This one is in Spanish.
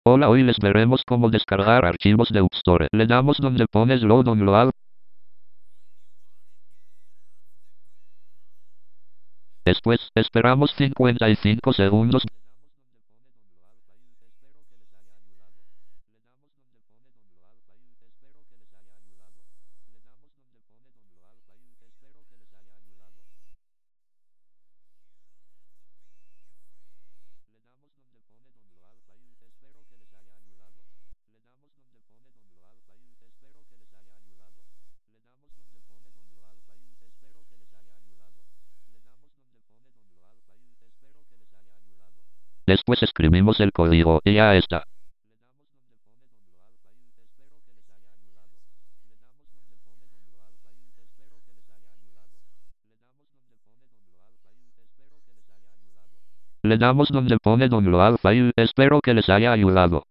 Hola, hoy les veremos cómo descargar archivos de UpStore. Le damos donde pone Slow Download. Después, esperamos 55 segundos. Después escribimos el código y ya está. Le damos donde pone Download File. Espero que les haya ayudado.